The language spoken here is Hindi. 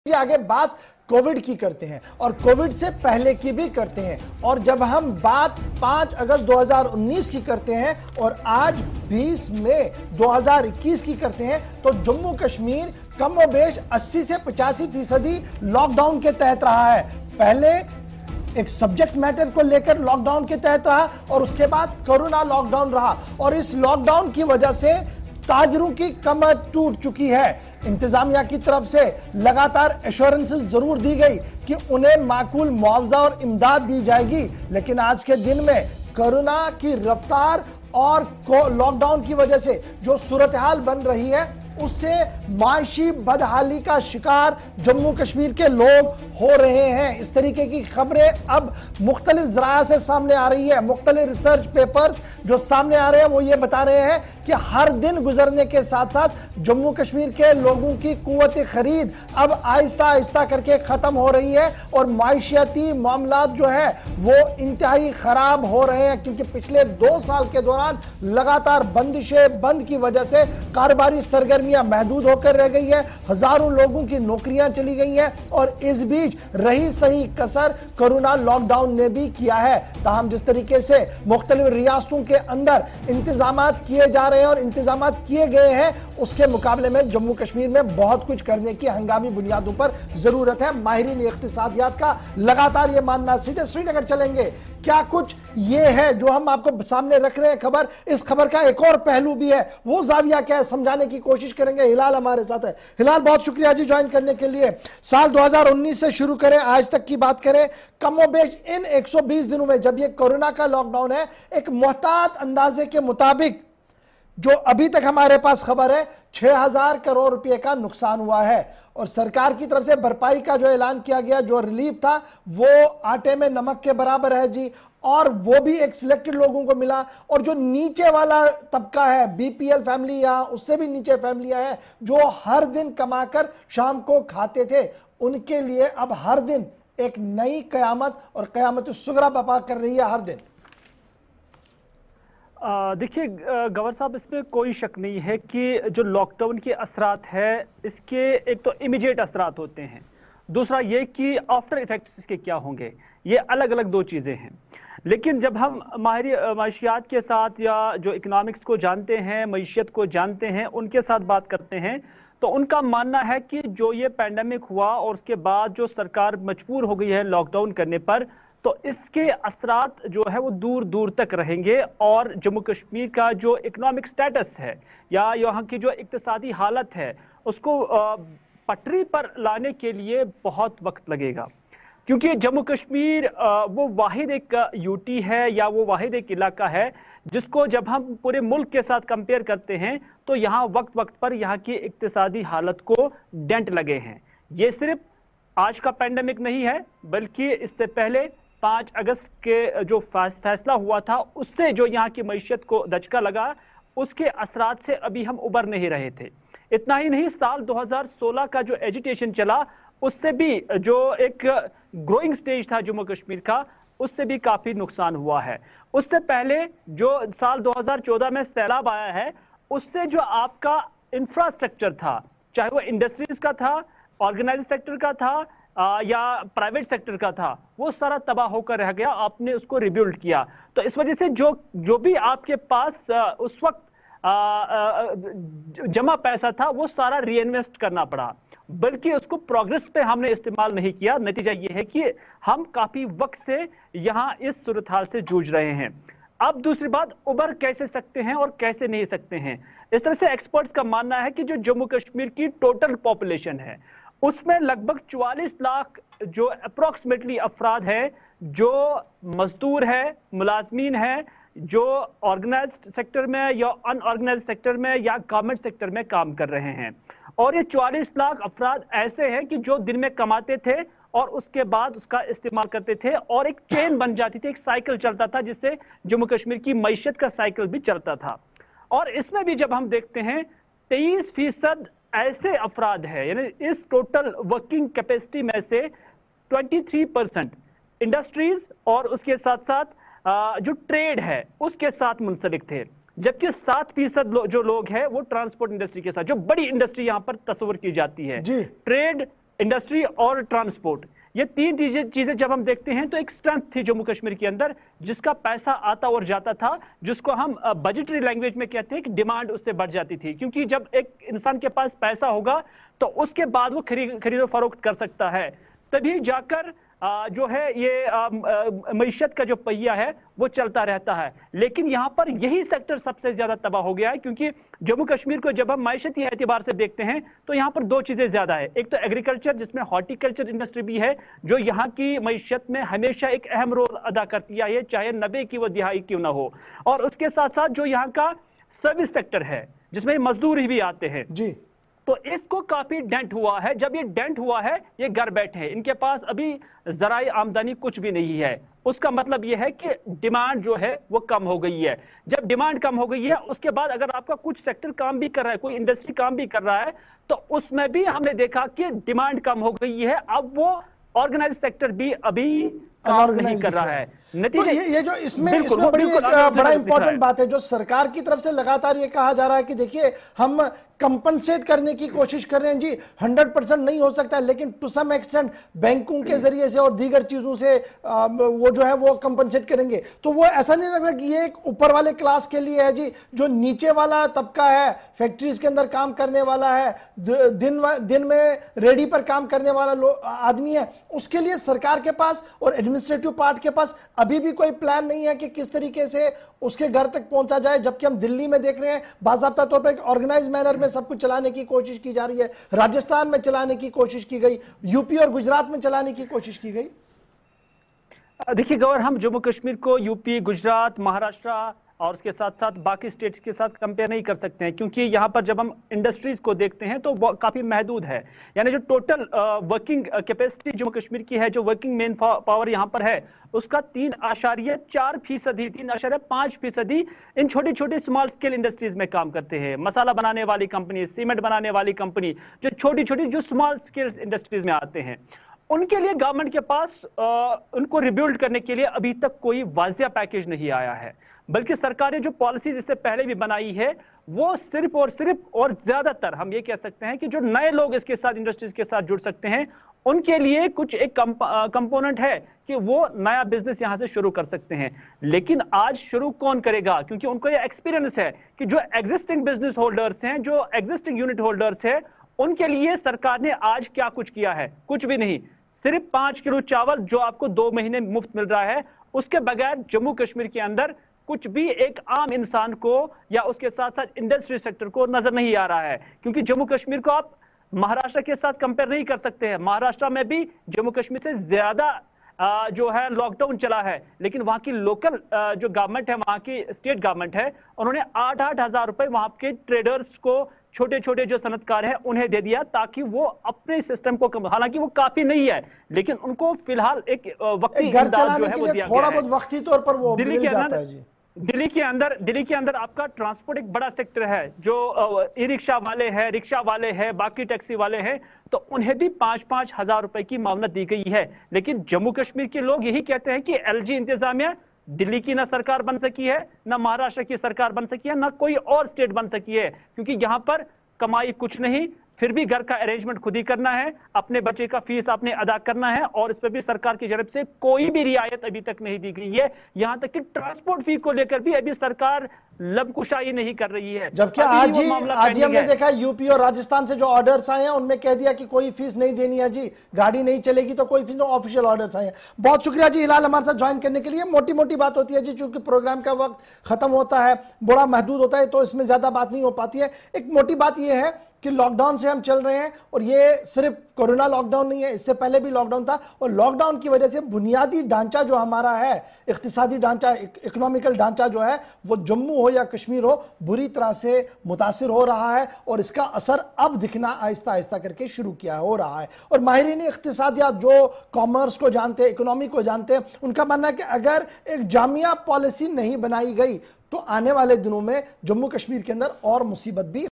आगे बात कोविड की करते हैं और कोविड से पहले की भी करते हैं। और जब हम बात 5 अगस्त 2019 की करते हैं और आज 20 मई 2021 की करते हैं तो जम्मू कश्मीर कमोबेश 80 से 85% लॉकडाउन के तहत रहा है। पहले एक सब्जेक्ट मैटर को लेकर लॉकडाउन के तहत रहा और उसके बाद कोरोना लॉकडाउन रहा और इस लॉकडाउन की वजह से ताजरों की कमर टूट चुकी है। इंतजामिया की तरफ से लगातार एश्योरेंसेस जरूर दी गई कि उन्हें माकूल मुआवजा और इमदाद दी जाएगी, लेकिन आज के दिन में कोरोना की रफ्तार और लॉकडाउन की वजह से जो सूरत हाल बन रही है उससे माशी बदहाली का शिकार जम्मू कश्मीर के लोग हो रहे हैं। इस तरीके की खबरें अब मुख्तलिफ ज़राया से सामने आ रही है। मुख्तलिफ रिसर्च पेपर्स जो सामने आ रहे हैं वो ये बता रहे हैं कि हर दिन गुजरने के साथ साथ जम्मू कश्मीर के लोगों की कुव्वत खरीद अब आहिस्ता आहिस्ता करके खत्म हो रही है और माइशियती मामला जो है वो इंतहाई खराब हो रहे हैं, क्योंकि पिछले 2 साल के दौरान लगातार बंदिशें बंद की वजह से कारोबारी सरगर्मियां महदूद होकर रह गई है, हजारों लोगों की नौकरियां चली गई हैं और इस बीच रही सही कसर कोरोना लॉकडाउन ने भी किया है। ताहम जिस तरीके से मुख्तलिफ रियासतों के अंदर इंतजामात किए जा रहे हैं और इंतजामात किए गए हैं उसके मुकाबले में जम्मू कश्मीर में बहुत कुछ करने की हंगामी बुनियादों पर जरूरत है। माहिरीन इख्तिसादियात का लगातार यह मानना। सीधे श्रीनगर चलेंगे, क्या कुछ ये है जो हम आपको सामने रख रहे हैं खबर। इस खबर का एक और पहलू भी है, वो जाविया क्या है समझाने की कोशिश करेंगे। हिलाल हमारे साथ है। हिलाल, बहुत शुक्रिया जी ज्वाइन करने के लिए। साल 2019 से शुरू करें आज तक की बात करें, कमोबेश इन 120 दिनों में जब ये कोरोना का लॉकडाउन है, एक मोहतात अंदाजे के मुताबिक जो अभी तक हमारे पास खबर है 6000 करोड़ रुपए का नुकसान हुआ है और सरकार की तरफ से भरपाई का जो ऐलान किया गया, जो रिलीफ था वो आटे में नमक के बराबर है जी, और वो भी एक सिलेक्टेड लोगों को मिला। और जो नीचे वाला तबका है, बीपीएल फैमिली या उससे भी नीचे फैमिलियां हैं जो हर दिन कमाकर शाम को खाते थे, उनके लिए अब हर दिन एक नई कयामत और कयामत सुगरा बपा कर रही है हर दिन। देखिए गवर साहब, इसमें कोई शक नहीं है कि जो लॉकडाउन के असरात है इसके एक तो इमीडिएट असरात होते हैं, दूसरा ये कि आफ्टर इफेक्ट्स इसके क्या होंगे, ये अलग अलग दो चीज़ें हैं। लेकिन जब हम माशियात के साथ या जो इकोनॉमिक्स को जानते हैं, मईशत को जानते हैं, उनके साथ बात करते हैं तो उनका मानना है कि जो ये पैंडेमिक हुआ और उसके बाद जो सरकार मजबूर हो गई है लॉकडाउन करने पर, तो इसके असरात जो है वो दूर दूर तक रहेंगे और जम्मू कश्मीर का जो इकोनॉमिक स्टेटस है या यहाँ की जो इक्तिसादी हालत है उसको पटरी पर लाने के लिए बहुत वक्त लगेगा, क्योंकि जम्मू कश्मीर वो वाहिद एक यूटी है या वो वाहिद एक इलाका है जिसको जब हम पूरे मुल्क के साथ कंपेयर करते हैं तो यहाँ वक्त वक्त पर यहाँ की इक्तिसादी हालत को डेंट लगे हैं। ये सिर्फ आज का पैंडेमिक नहीं है, बल्कि इससे पहले 5 अगस्त के जो फैसला हुआ था उससे जो यहाँ की मईशत को दचका लगा, उसके असरात से अभी हम उबर नहीं रहे थे। इतना ही नहीं, साल 2016 का जो एजिटेशन चला उससे भी जो एक ग्रोइंग स्टेज था जम्मू कश्मीर का, उससे भी काफी नुकसान हुआ है। उससे पहले जो साल 2014 में सैलाब आया है, उससे जो आपका इंफ्रास्ट्रक्चर था, चाहे वो इंडस्ट्रीज का था, ऑर्गेनाइज सेक्टर का था या प्राइवेट सेक्टर का था, वो सारा तबाह होकर रह गया। आपने उसको रिबिल्ड किया, तो इस वजह से जो भी आपके पास उस वक्त जमा पैसा था वो सारा रीइन्वेस्ट करना पड़ा, बल्कि उसको प्रोग्रेस पे हमने इस्तेमाल नहीं किया। नतीजा ये है कि हम काफी वक्त से यहाँ इस सूरत हाल से जूझ रहे हैं। अब दूसरी बात, उबर कैसे सकते हैं और कैसे नहीं सकते हैं। इस तरह से एक्सपर्ट्स का मानना है कि जो जम्मू कश्मीर की टोटल पॉपुलेशन है उसमें लगभग 44 लाख जो अप्रोक्सीमेटली अफराद है जो मजदूर है, मुलाजमीन है, जो ऑर्गेनाइज्ड सेक्टर में या अनऑर्गेनाइज्ड सेक्टर में या गवर्नमेंट सेक्टर में काम कर रहे हैं। और ये 44 लाख अफराद ऐसे हैं कि जो दिन में कमाते थे और उसके बाद उसका इस्तेमाल करते थे और एक चेन बन जाती थी, एक साइकिल चलता था जिससे जम्मू कश्मीर की मईशत का साइकिल भी चलता था। और इसमें भी जब हम देखते हैं 23% ऐसे अफराद है, यानी इस टोटल वर्किंग कैपेसिटी में से 23% इंडस्ट्रीज और उसके साथ साथ जो ट्रेड है उसके साथ मुंसलिक थे, जबकि 7% जो लोग हैं वो ट्रांसपोर्ट इंडस्ट्री के साथ, जो बड़ी इंडस्ट्री यहां पर तस्वर की जाती है, ट्रेड इंडस्ट्री और ट्रांसपोर्ट, ये तीन चीजें जब हम देखते हैं तो एक स्ट्रेंथ थी जम्मू कश्मीर के अंदर, जिसका पैसा आता और जाता था, जिसको हम बजटरी लैंग्वेज में कहते हैं कि डिमांड उससे बढ़ जाती थी। क्योंकि जब एक इंसान के पास पैसा होगा तो उसके बाद वो खरीदो फरोख्त कर सकता है, तभी जाकर जो है ये मईशत का जो पहिया है वो चलता रहता है। लेकिन यहां पर यही सेक्टर सबसे ज्यादा तबाह हो गया है, क्योंकि जम्मू कश्मीर को जब हम मईशती एतबार से देखते हैं तो यहां पर दो चीजें ज्यादा है। एक तो एग्रीकल्चर, जिसमें हॉर्टिकल्चर इंडस्ट्री भी है, जो यहाँ की मईशत में हमेशा एक अहम रोल अदा करती है, चाहे 90 की वो दिहाई क्यों ना हो। और उसके साथ साथ जो यहाँ का सर्विस सेक्टर है, जिसमें मजदूर भी आते हैं जी, तो इसको काफी डेंट हुआ है। जब ये डेंट हुआ है, ये घर बैठे हैं, इनके पास अभी जराई आमदनी कुछ भी नहीं है। उसका मतलब यह है कि डिमांड जो है वो कम हो गई है। जब डिमांड कम हो गई है, उसके बाद अगर आपका कुछ सेक्टर काम भी कर रहा है, कोई इंडस्ट्री काम भी कर रहा है, तो उसमें भी हमने देखा कि डिमांड कम हो गई है। अब वो ऑर्गेनाइज सेक्टर भी अभी काम नहीं कर रहा है। तो ये जो इसमें बड़ी बड़ा इंपॉर्टेंट बात है, जो सरकार की तरफ से लगातार ये कहा जा रहा है कि देखिए हम कंपनसेट करने की कोशिश कर रहे हैं जी, 100% नहीं हो सकता, लेकिन टू सम एक्सटेंट बैंकों के जरिए से और दीगर चीजों से वो जो है वो कंपनसेट करेंगे। तो वो ऐसा नहीं लग रहा कि ये एक ऊपर वाले क्लास के लिए है जी, जो नीचे वाला तबका है, फैक्ट्रीज के अंदर काम करने वाला है, दिन में रेडी पर काम करने वाला आदमी है, उसके लिए सरकार के पास और एडमिनिस्ट्रेटिव पार्ट के पास अभी भी कोई प्लान नहीं है कि किस तरीके से उसके घर तक पहुंचा जाए। जबकि हम दिल्ली में देख रहे हैं बाकायदा तौर पर ऑर्गेनाइज मैनर में सब कुछ चलाने की कोशिश की जा रही है, राजस्थान में चलाने की कोशिश की गई, यूपी और गुजरात में चलाने की कोशिश की गई। देखिए गौर, हम जम्मू कश्मीर को यूपी, गुजरात, महाराष्ट्र और उसके साथ साथ बाकी स्टेट्स के साथ कंपेयर नहीं कर सकते हैं, क्योंकि यहाँ पर जब हम इंडस्ट्रीज को देखते हैं तो वो काफी महदूद है। यानी जो total working capacity Jammu Kashmir की है, जो वर्किंग मेन पावर यहाँ पर है, उसका 3.4%, 3.5% इन छोटी छोटी स्मॉल स्केल इंडस्ट्रीज में काम करते हैं। मसाला बनाने वाली कंपनी, सीमेंट बनाने वाली कंपनी, जो छोटी छोटी जो स्मॉल स्केल इंडस्ट्रीज में आते हैं, उनके लिए गवर्नमेंट के पास उनको रिबिल्ड करने के लिए अभी तक कोई वाजिया पैकेज नहीं आया है। बल्कि सरकार ने जो पॉलिसी इससे पहले भी बनाई है, वो सिर्फ और ज्यादातर हम ये कह सकते हैं कि जो नए लोग इसके साथ, इंडस्ट्रीज के साथ जुड़ सकते हैं, उनके लिए कुछ एक कंपोनेंट है कि वो नया बिजनेस यहां से शुरू कर सकते हैं। लेकिन आज शुरू कौन करेगा? क्योंकि उनको ये एक्सपीरियंस है कि जो एग्जिस्टिंग बिजनेस होल्डर्स हैं, जो एग्जिस्टिंग यूनिट होल्डर्स हैं, उनके लिए सरकार ने आज क्या कुछ किया है? कुछ भी नहीं। सिर्फ 5 किलो चावल जो आपको 2 महीने मुफ्त मिल रहा है, उसके बगैर जम्मू कश्मीर के अंदर कुछ भी एक आम इंसान को या उसके साथ साथ इंडस्ट्री सेक्टर को नजर नहीं आ रहा है। क्योंकि जम्मू कश्मीर को आप महाराष्ट्र के साथ कंपेयर नहीं कर सकते हैं। महाराष्ट्र में भी जम्मू कश्मीर से ज्यादा जो है लॉकडाउन चला है, लेकिन वहां की लोकल जो गवर्नमेंट है, वहां की स्टेट गवर्नमेंट है, उन्होंने 8-8 हजार रुपए वहां के ट्रेडर्स को, छोटे छोटे जो सनतकार हैं, उन्हें दे दिया, ताकि वो अपने सिस्टम को हालांकि वो काफी नहीं है, लेकिन उनको फिलहाल एक वक्ती इमदाद जो है वो दिया थोड़ा गया है। बहुत वक्ती तौर पर वो दिल्ली के जाता है जी। दिल्ली के अंदर आपका ट्रांसपोर्ट एक बड़ा सेक्टर है, जो ई रिक्शा वाले हैं, रिक्शा वाले हैं, बाकी टैक्सी वाले हैं, तो उन्हें भी 5-5 हजार रुपए की मामलत दी गई है। लेकिन जम्मू कश्मीर के लोग यही कहते हैं कि एलजी इंतजामिया दिल्ली की ना सरकार बन सकी है, ना महाराष्ट्र की सरकार बन सकी है, ना कोई और स्टेट बन सकी है, क्योंकि यहां पर कमाई कुछ नहीं, फिर भी घर का अरेंजमेंट खुद ही करना है, अपने बच्चे का फीस आपने अदा करना है, और इस पर भी सरकार की तरफ से कोई भी रियायत अभी तक नहीं दी गई है। यहां तक कि ट्रांसपोर्ट फी को लेकर भी अभी सरकार लबकुशाई नहीं कर रही है। जबकि आज ही हमने देखा यूपी और राजस्थान से जो ऑर्डर्स आए हैं, उनमें कह दिया कि कोई फीस नहीं देनी है जी, गाड़ी नहीं चलेगी तो कोई फीस नहीं, ऑफिशियल ऑर्डर्स आए हैं। बहुत शुक्रिया जी हिलाल हमारे साथ ज्वाइन करने के लिए। मोटी मोटी बात होती है जी, चूंकि प्रोग्राम का वक्त खत्म होता है, बड़ा महदूद होता है, तो इसमें ज्यादा बात नहीं हो पाती है। एक मोटी बात यह है कि लॉकडाउन से हम चल रहे हैं, और ये सिर्फ कोरोना लॉकडाउन नहीं है, इससे पहले भी लॉकडाउन था, और लॉकडाउन की वजह से बुनियादी ढांचा जो हमारा है, इक्तिसादी ढांचा, इकोनॉमिकल ढांचा जो है, वो जम्मू हो या कश्मीर हो, बुरी तरह से मुतासिर हो रहा है, और इसका असर अब दिखना आहिस्ता आहिस्ता करके शुरू किया हो रहा है। और माहिरीन इक्तिसादियात जो कॉमर्स को जानते हैं, इकोनॉमी को जानते हैं, उनका मानना है कि अगर एक जामिया पॉलिसी नहीं बनाई गई तो आने वाले दिनों में जम्मू कश्मीर के अंदर और मुसीबत भी